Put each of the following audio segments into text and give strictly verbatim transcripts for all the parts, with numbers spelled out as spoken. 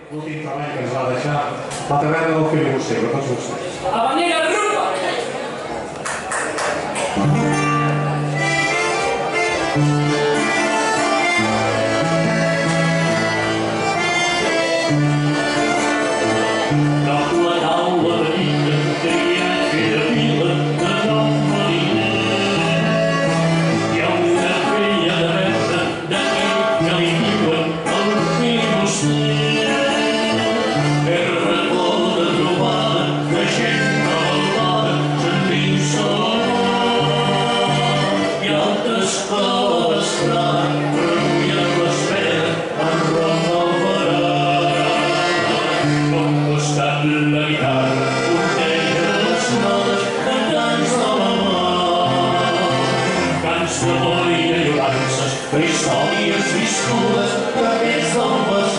l'últim treball que ens va deixar la taverna del Filibuster, per tots vostès. Habanera Rupa! La tua taula de vida, que hi ha fet de vila, de nom mariner. Hi ha una filla de verda, d'aquí que li diuen el Filibuster. És racó de trobada, de gent malvada, s'endinsa i altres cova vesprada, remulla l'esfera en rom la guitarra, porteja les notes, cantants de la mà. Cants d'amor i de llorances, històries viscudes de des del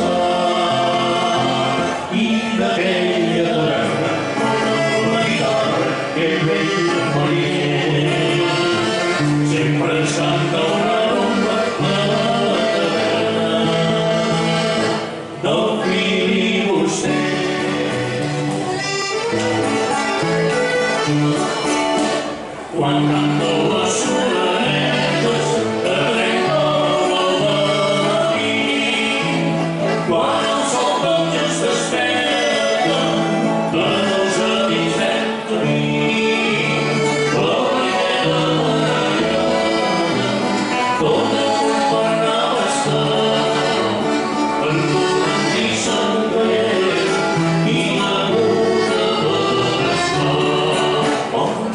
passat. I d'aquella taverna, amb la guitarra, aquell vell mariner. Sempre ens canta una rumba a la taverna del Filibuster. Quan canto les solenetes de trenta del matí, quan el sol del just desperta en els amics d'entre mi, la primera barallada, tot el punt per anar a l'estat, en correntissa un gallers i la boca per estar.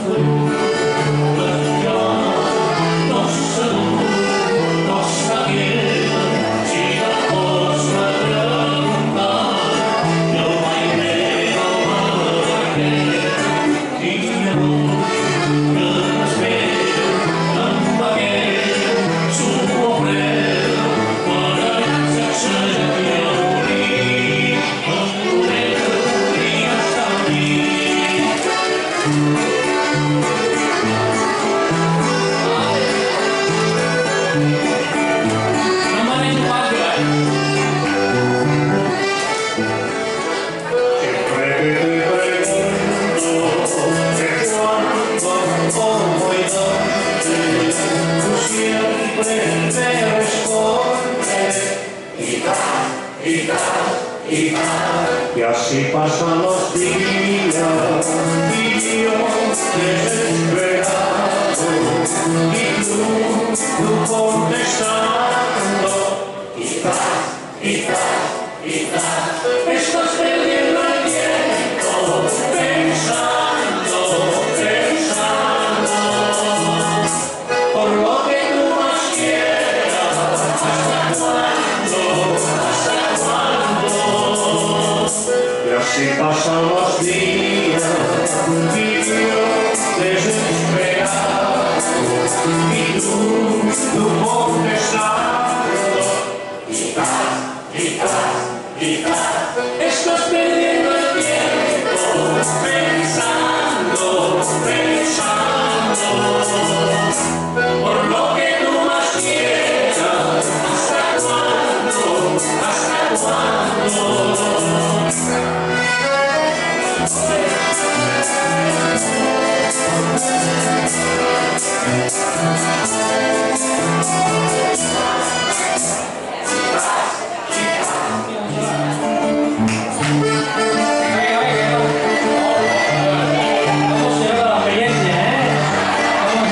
Y así pasan los días y yo desesperado y tú, tú contestando quizás, quizás, quizás estás perdiendo el tiempo pensando, pensando por lo que tú más quieras. ¿Hasta cuándo? ¿Hasta cuándo? Y así pasan los días y yo desesperado y tú, tú contestando quizás, quizás, quizás estás perdiendo el tiempo pensando, pensando por lo que tú más quieras. ¿Hasta cuándo? ¿Hasta cuándo? Vamos a llevar la experiencia, ¿eh? Vamos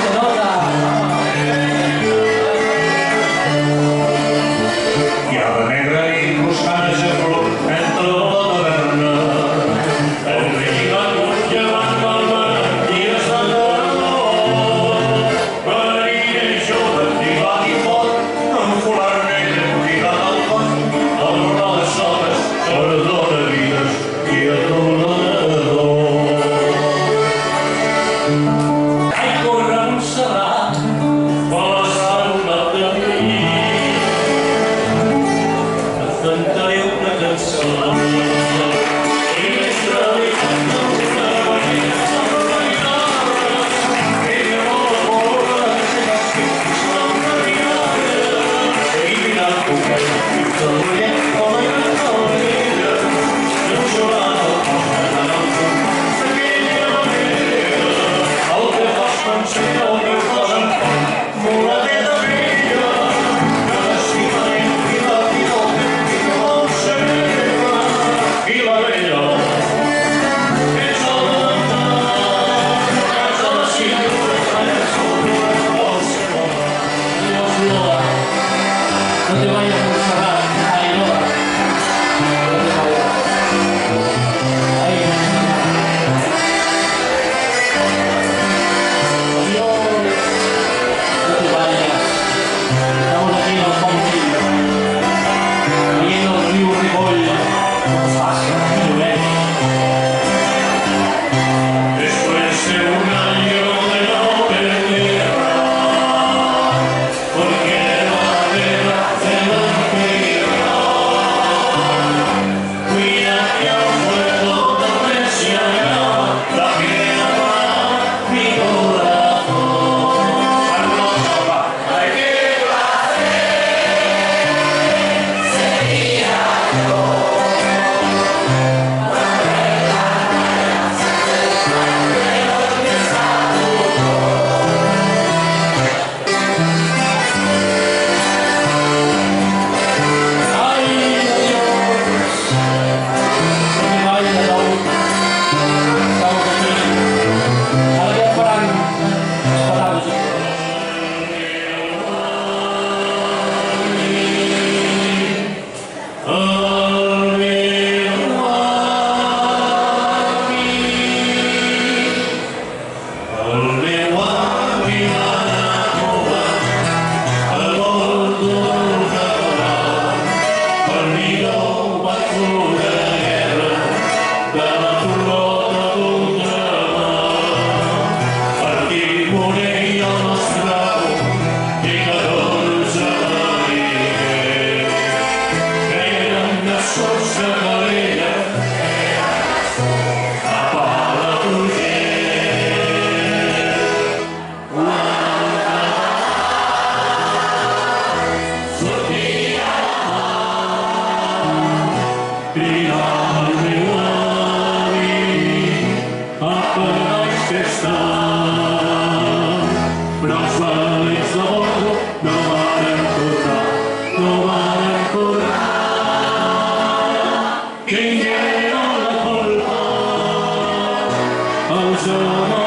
sono